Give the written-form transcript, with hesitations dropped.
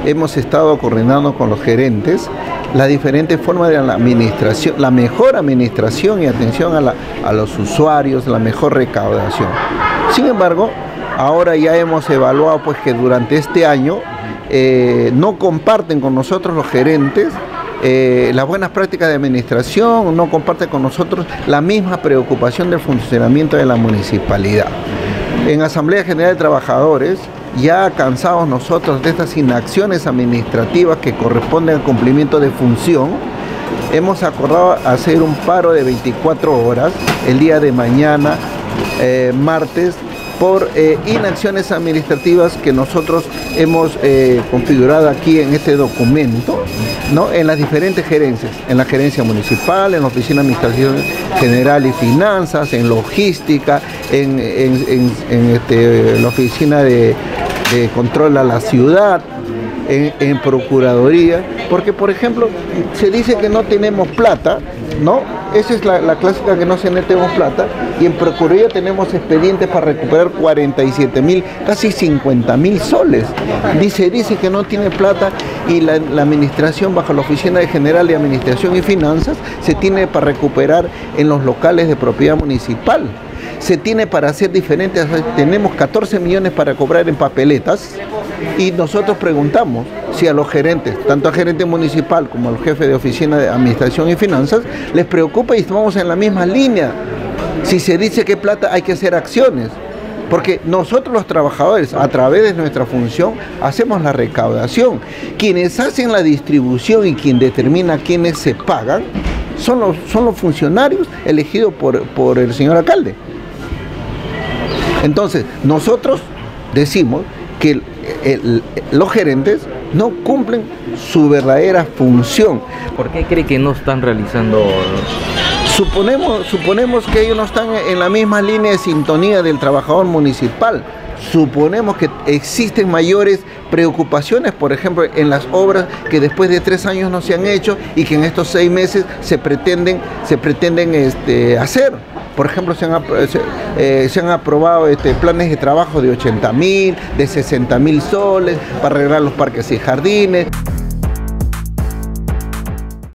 hemos estado coordinando con los gerentes las diferentes formas de la administración, la mejor administración y atención a los usuarios, la mejor recaudación. Sin embargo, ahora ya hemos evaluado pues que durante este año no comparten con nosotros los gerentes las buenas prácticas de administración, no comparten con nosotros la misma preocupación del funcionamiento de la municipalidad. En Asamblea General de Trabajadores, ya cansados nosotros de estas inacciones administrativas que corresponden al cumplimiento de función, hemos acordado hacer un paro de 24 horas el día de mañana, martes, por inacciones administrativas que nosotros hemos configurado aquí en este documento, ¿no? En las diferentes gerencias, en la gerencia municipal, en la oficina de administración general y finanzas, en logística, en la oficina de control a la ciudad, en procuraduría, porque por ejemplo se dice que no tenemos plata, ¿no? Esa es la clásica, que no tenemos plata, y en procuraduría tenemos expedientes para recuperar 47.000, casi 50.000 soles. Dice que no tiene plata, y la administración bajo la Oficina General de Administración y Finanzas se tiene para recuperar en los locales de propiedad municipal. Se tiene para hacer diferentes, tenemos 14 millones para cobrar en papeletas, y nosotros preguntamos si a los gerentes, tanto al gerente municipal como al jefe de oficina de administración y finanzas, les preocupa, y estamos en la misma línea. Si se dice que plata, hay que hacer acciones, porque nosotros los trabajadores, a través de nuestra función, hacemos la recaudación. Quienes hacen la distribución y quien determina quiénes se pagan son los funcionarios elegidos por el señor alcalde. Entonces, nosotros decimos que los gerentes no cumplen su verdadera función. ¿Por qué cree que no están realizando? Suponemos que ellos no están en la misma línea de sintonía del trabajador municipal. Suponemos que existen mayores preocupaciones, por ejemplo, en las obras que después de 3 años no se han hecho y que en estos 6 meses se pretenden hacer. Por ejemplo, se han aprobado planes de trabajo de 80.000, de 60.000 soles para arreglar los parques y jardines.